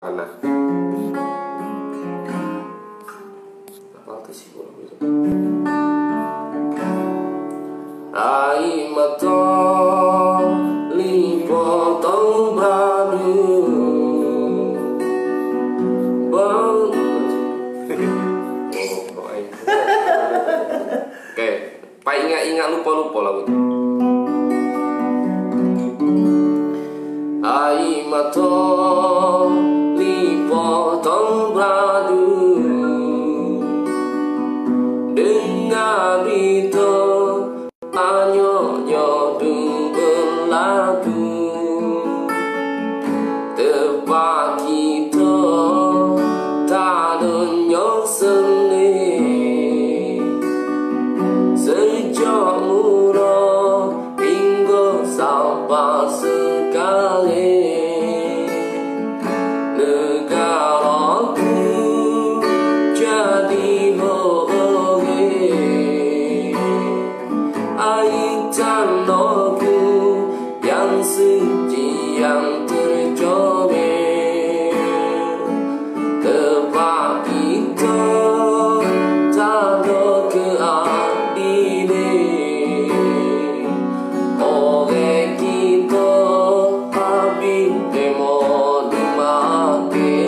Mana? Apa tuh sih lagu itu? Ai mata lipotong badu bang. Oke, Pak ingat lupa lagu itu. Ai mata lipotong badu dengar berita nyonya berlagu tempat kita tak ada nyoseli sejak mula hingga sampai sekali negaraku jadi hoge air tanahku yang suci yang tercobek tempat kita tak ada keadilan oleh kita habis demo dimati.